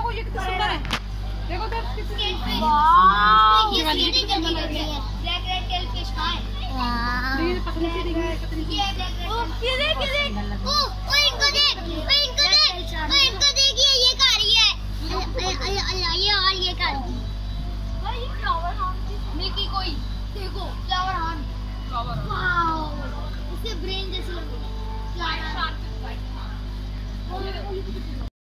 देखो ये कितना सुंदर है। देखो तो कितनी वाह ये ब्लैक रेड टेल फिश कहां है? ये पतली सी दिख रही है कितनी। ये देख ओ इनको देख इनको देखिए ये खा रही है। ये और ये खा रही है। भाई ये फ्लावर हार्न मिकी कोई देखो फ्लावर हार्न वाओ इससे ब्रेन जैसे लग रहा है।